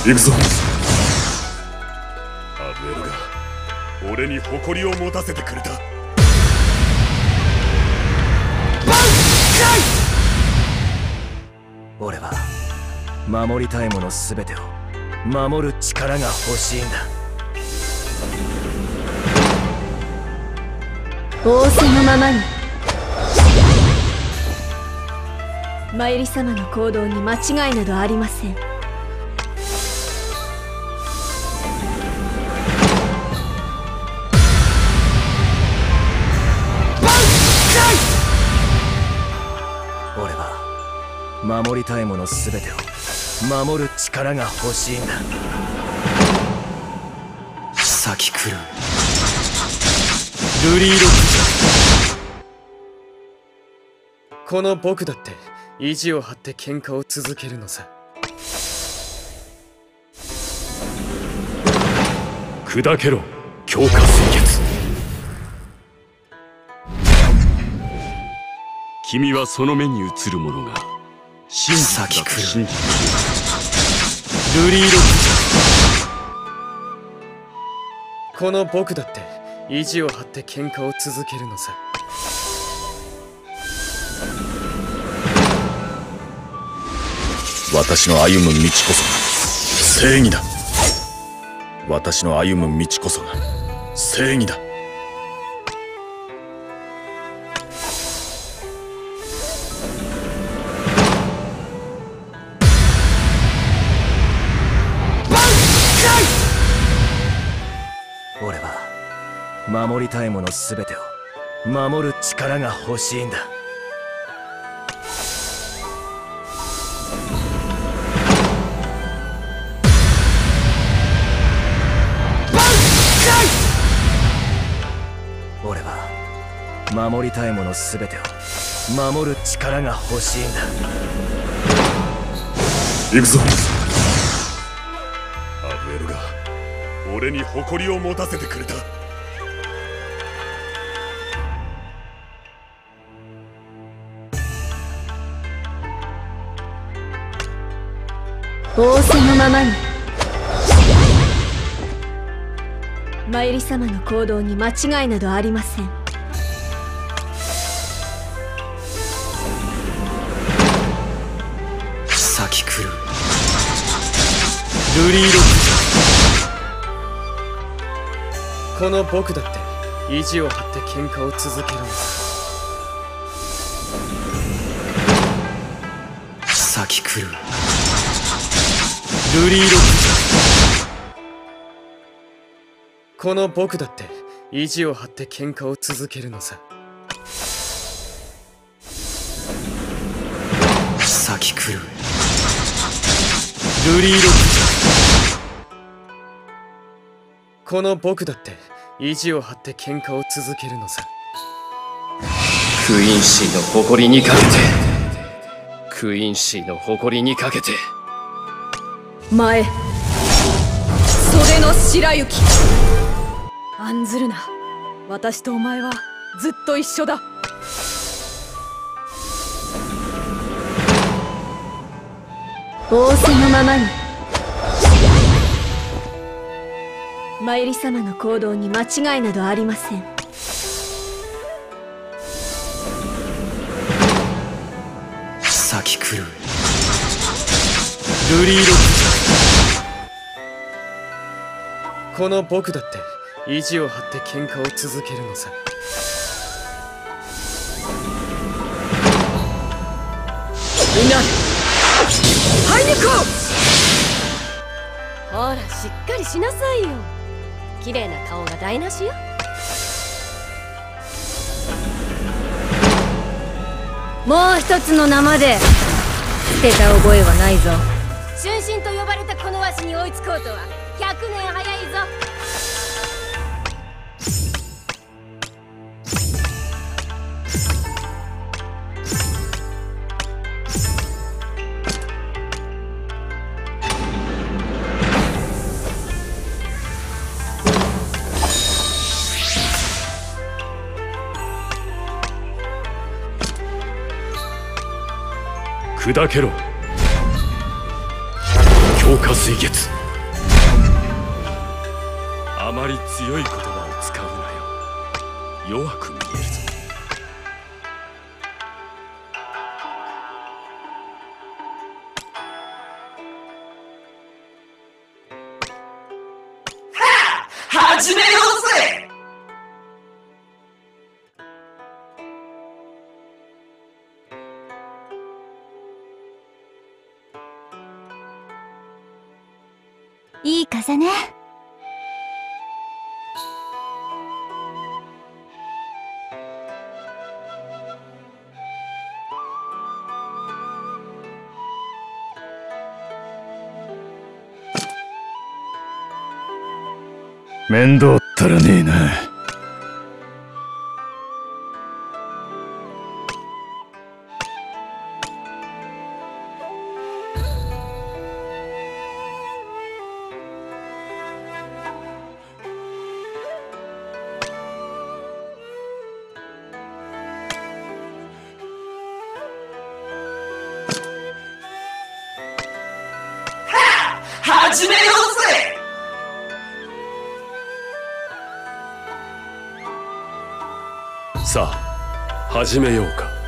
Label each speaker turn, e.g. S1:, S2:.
S1: 行くぞ。アブエルが俺に誇りを持たせてくれた。
S2: 俺は守りたいもの全てを守る力が欲しいんだ。
S3: 仰せのままに。マユリ様の行動に間違いなどありません。
S2: 俺は守りたいもの全てを守る力が欲しいんだ。先来るルリーロック。
S4: この僕だって意地を張って喧嘩を続けるのさ。
S1: 砕けろ強化清潔。君はその目に映るものが真実だと信じている。
S2: ルリーロッ
S4: ク。この僕だって意地を張って喧嘩を続けるのさ。
S1: 私の歩む道こそが正義だ。私の歩む道こそが正義だ。
S2: 俺は守りたいもの全てを守る力が欲しいんだ。俺は守りたいもの全てを守る力が欲しいんだ。
S1: 行くぞ。アブエルが俺に誇りを持たせてくれた。
S3: 仰せのままに。マユリ様の行動に間違いなどありません。
S2: 先来るルリーロッ
S4: ク。この僕だって意地を張って喧嘩を続けるのさ。
S2: 先来るルリーロック。
S4: この僕だって意地を張って喧嘩を続けるのさ。
S2: 先来るルリーロック。
S4: この僕だって意地を張って喧嘩を続けるのさ。
S5: クイーンシーの誇りにかけて、クイーンシーの誇りにかけて。
S3: 前袖の白雪。案ずるな、私とお前はずっと一緒だ。仰せのままに。マユリ様の行動に間違いなどありません。
S2: 先来るルリーロッ
S4: ク。この僕だって意地を張って喧嘩を続けるのさ。
S3: みんな入り抜こう。ほらしっかりしなさいよ。綺麗な顔が台無しよ。もう一つの生で捨てた覚えはないぞ。春心と呼ばれたこのわしに追いつこうとは100年早いぞ。
S1: 砕けろ強化水月。
S6: あまり強い言葉を使うなよ。弱く見えるぞ。
S5: 始めようぜ。
S7: いい風ね。
S1: 面倒ったらねえな。
S5: 始めようぜ。
S6: さあ始めようか。